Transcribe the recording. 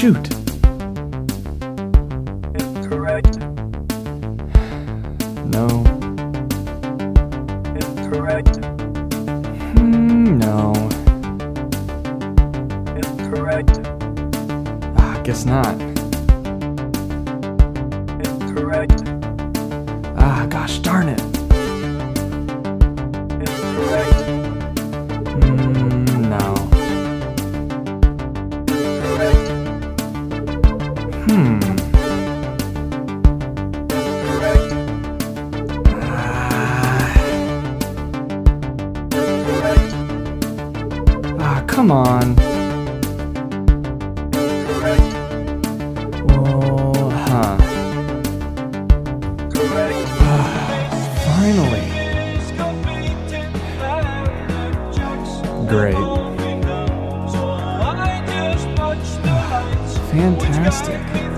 shoot. Incorrect. No. Incorrect. No. Incorrect. Guess not. Incorrect. Gosh darn it. Incorrect. No. Incorrect. Incorrect. Incorrect. Come on. Incorrect. Well, Correct. Finally. Great. Fantastic.